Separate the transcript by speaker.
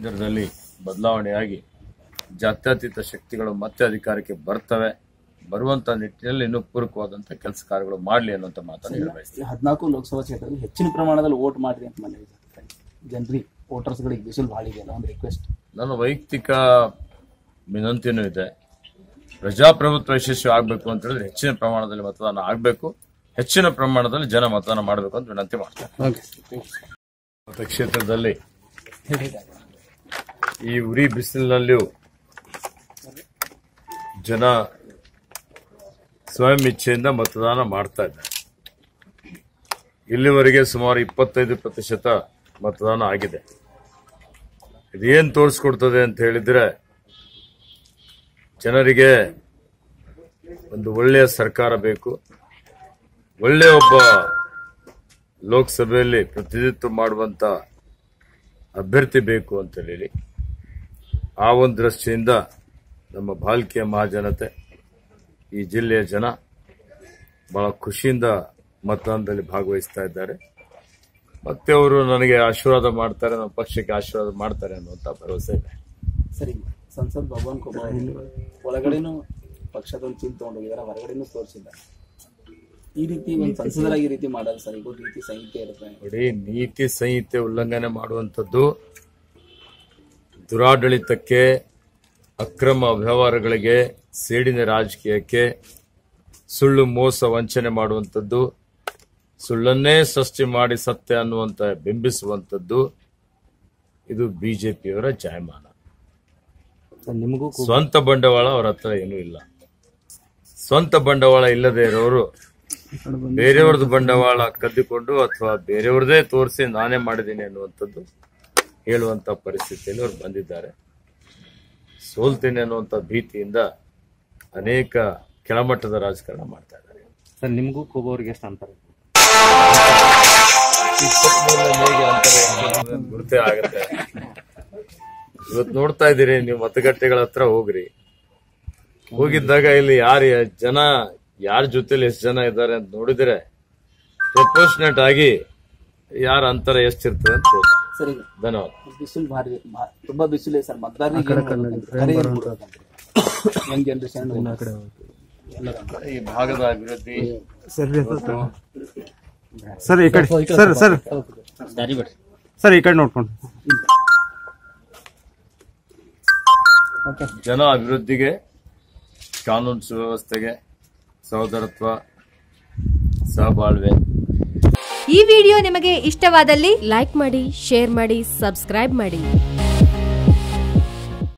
Speaker 1: ಕೇಂದ್ರದಲ್ಲಿ ಬದಲಾವಣೆಯಾಗಿ ಜಾತ್ಯತೀತ ಶಕ್ತಿಗಳು ಮತ್ತೆ ಅಧಿಕಾರಕ್ಕೆ ಬರ್ತವೆ. ಬರುವಂತ ನಿಟ್ಟಿನಲ್ಲಿ ಇನ್ನೂ ಪೂರಕವಾದಂತ ಕೆಲಸ ಕಾರ್ಯಗಳು ಮಾಡಲಿ ಅನ್ನುವಂತ ಮಾತನ್ನು ಹೇಳಬಯಸ್ತೀನಿ.
Speaker 2: 14 ಲೋಕಸಭಾ ಕ್ಷೇತ್ರದಲ್ಲಿ ಹೆಚ್ಚಿನ ಪ್ರಮಾಣದಲ್ಲಿ ವೋಟ್ ಮಾಡಿರಿ ಅಂತ ಜನರಿಗೆ ವೋಟರ್ಸ್ಗಳಿಗೆ ಬಿಸಿಲು ಭಾಳ ಇದೆಯಲ್ಲ, ಒಂದು ರಿಕ್ವೆಸ್ಟ್.
Speaker 1: ನನ್ನ ವೈಯಕ್ತಿಕ ವಿನಂತಿನೂ ಇದೆ. ಪ್ರಜಾಪ್ರಭುತ್ವ ಯಶಸ್ವಿ ಆಗಬೇಕು ಅಂತ ಹೇಳಿದ್ರೆ ಹೆಚ್ಚಿನ ಪ್ರಮಾಣದಲ್ಲಿ ಮತದಾನ ಆಗಬೇಕು, ಹೆಚ್ಚಿನ ಪ್ರಮಾಣದಲ್ಲಿ ಜನ ಮತದಾನ ಮಾಡಬೇಕು ಅಂತ ವಿನಂತಿ ಮಾಡ್ತಾರೆ. ಮತಕ್ಷೇತ್ರದಲ್ಲಿ ಈ ಉರಿ ಬಿಸಿಲಿನಲ್ಲಿಯೂ ಜನ ಸ್ವಯಂ ಇಚ್ಛೆಯಿಂದ ಮತದಾನ ಮಾಡ್ತಾ ಇದ್ದಾರೆ. ಇಲ್ಲಿವರೆಗೆ ಸುಮಾರು 25% ಮತದಾನ ಆಗಿದೆ. ಇದೇನ್ ತೋರಿಸ್ಕೊಡ್ತದೆ ಅಂತ ಹೇಳಿದ್ರೆ, ಜನರಿಗೆ ಒಂದು ಒಳ್ಳೆಯ ಸರ್ಕಾರ ಬೇಕು, ಒಳ್ಳೆಯ ಒಬ್ಬ ಲೋಕಸಭೆಯಲ್ಲಿ ಪ್ರತಿನಿಧಿತ್ವ ಮಾಡುವಂತ ಅಭ್ಯರ್ಥಿ ಬೇಕು ಅಂತ ಹೇಳಿ ಆ ಒಂದು ದೃಷ್ಟಿಯಿಂದ ನಮ್ಮ ಭಾಲ್ಕಿಯ ಮಹಾಜನತೆ, ಈ ಜಿಲ್ಲೆಯ ಜನ ಬಹಳ ಖುಷಿಯಿಂದ ಮತದಾನದಲ್ಲಿ ಭಾಗವಹಿಸ್ತಾ ಇದ್ದಾರೆ. ಮತ್ತೆ ಅವರು ನನಗೆ ಆಶೀರ್ವಾದ ಮಾಡ್ತಾರೆ, ನಮ್ಮ ಪಕ್ಷಕ್ಕೆ ಆಶೀರ್ವಾದ ಮಾಡ್ತಾರೆ ಅನ್ನುವಂತ ಭರವಸೆ ಇದೆ.
Speaker 2: ಸರಿ, ಸಂಸದ್ ಭಗವಾನ್ ಖುಬಾ ಒಳಗಡೆನೂ ಪಕ್ಷದಲ್ಲಿ ಚಿಂತೆ ತಗೊಂಡೋಗಿದ್ದಾರೆ, ಹೊರಗಡೆನೂ ತೋರಿಸಿದ್ದಾರೆ. ಈ ರೀತಿ ಒಂದು ಸಂಸದರಾಗಿ ಈ ರೀತಿ ಮಾಡೋದು ಸರ್, ಈಗ ನೀತಿ ಸಂಹಿತೆ ಇರುತ್ತೆ
Speaker 1: ನೋಡಿ. ನೀತಿ ಸಂಹಿತೆ ಉಲ್ಲಂಘನೆ ಮಾಡುವಂಥದ್ದು ದುರಾಡಳಿತಕ್ಕೆ, ಅಕ್ರಮ ವ್ಯವಹಾರಗಳಿಗೆ, ಸೇಡಿನ ರಾಜಕೀಯಕ್ಕೆ, ಸುಳ್ಳು ಮೋಸ ವಂಚನೆ ಮಾಡುವಂಥದ್ದು, ಸುಳ್ಳನ್ನೇ ಸೃಷ್ಟಿ ಮಾಡಿ ಸತ್ಯ ಅನ್ನುವಂತ ಬಿಂಬಿಸುವಂಥದ್ದು ಇದು ಬಿಜೆಪಿಯವರ ಜಾಯಮಾನ.
Speaker 2: ನಿಮಗೂ
Speaker 1: ಸ್ವಂತ ಬಂಡವಾಳ ಅವರ ಹತ್ರ ಏನೂ ಇಲ್ಲ. ಸ್ವಂತ ಬಂಡವಾಳ ಇಲ್ಲದೆ ಇರೋರು ಬೇರೆಯವ್ರದ್ದು ಬಂಡವಾಳ ಕದ್ದುಕೊಂಡು ಅಥವಾ ಬೇರೆಯವ್ರದೇ ತೋರಿಸಿ ನಾನೇ ಮಾಡಿದ್ದೀನಿ ಅನ್ನುವಂಥದ್ದು ಹೇಳುವಂತ ಪರಿಸ್ಥಿತಿಯಲ್ಲಿ ಅವರು ಬಂದಿದ್ದಾರೆ. ಸೋಲ್ತೇನೆ ಅನ್ನುವಂಥ ಭೀತಿಯಿಂದ ಅನೇಕ ಕೆಳಮಟ್ಟದ ರಾಜಕಾರಣ ಮಾಡ್ತಾ ಇದ್ದಾರೆ.
Speaker 2: ಸರ್, ನಿಮಗೂ ಖುಬಾ ಅವರಿಗೆ ಎಷ್ಟು ಅಂತರ?
Speaker 1: 23 ಅಂತರ ಗುರುತೇ ಆಗುತ್ತೆ. ಇವತ್ತು ನೋಡ್ತಾ ಇದ್ದೀರಿ ನೀವು, ಮತಗಟ್ಟೆಗಳ ಹತ್ರ ಹೋಗ್ರಿ. ಹೋಗಿದ್ದಾಗ ಇಲ್ಲಿ ಜನ ಯಾರ ಜೊತೆಲಿ ಎಷ್ಟು ಜನ ಇದ್ದಾರೆ ಅಂತ ನೋಡಿದ್ರೆ ಪ್ರಪೋರ್ಷನೇಟ್ ಆಗಿ ಯಾರ ಅಂತರ ಎಷ್ಟಿರ್ತದೆ ಅಂತ
Speaker 2: ಸರಿ.
Speaker 1: ಧನ್ಯವಾದ.
Speaker 2: ಬಿಸಿಲು ಭಾರಿ, ತುಂಬಾ ಬಿಸಿಲು ಸರ್. ಮತದಾರರಿಗೆ ಯಂಗ್ ಜನರೇಷನ್
Speaker 1: ಈ ಭಾಗದ ಅಭಿವೃದ್ಧಿ
Speaker 3: ಸರ್ ಈ ಕಡೆ ಸರ್ ಸರ್ ಸರ್ ಈ ಕಡೆ ನೋಡ್ಕೊಂಡು
Speaker 1: ಜನ ಅಭಿವೃದ್ಧಿಗೆ, ಕಾನೂನು ಸುವ್ಯವಸ್ಥೆಗೆ, ಸಹೋದರತ್ವ, ಸಹಬಾಳ್ವೆ.
Speaker 4: ಈ ವಿಡಿಯೋ ನಿಮಗೆ ಇಷ್ಟವಾದಲ್ಲಿ ಲೈಕ್ ಮಾಡಿ, ಶೇರ್ ಮಾಡಿ, ಸಬ್ಸ್ಕ್ರೈಬ್ ಮಾಡಿ.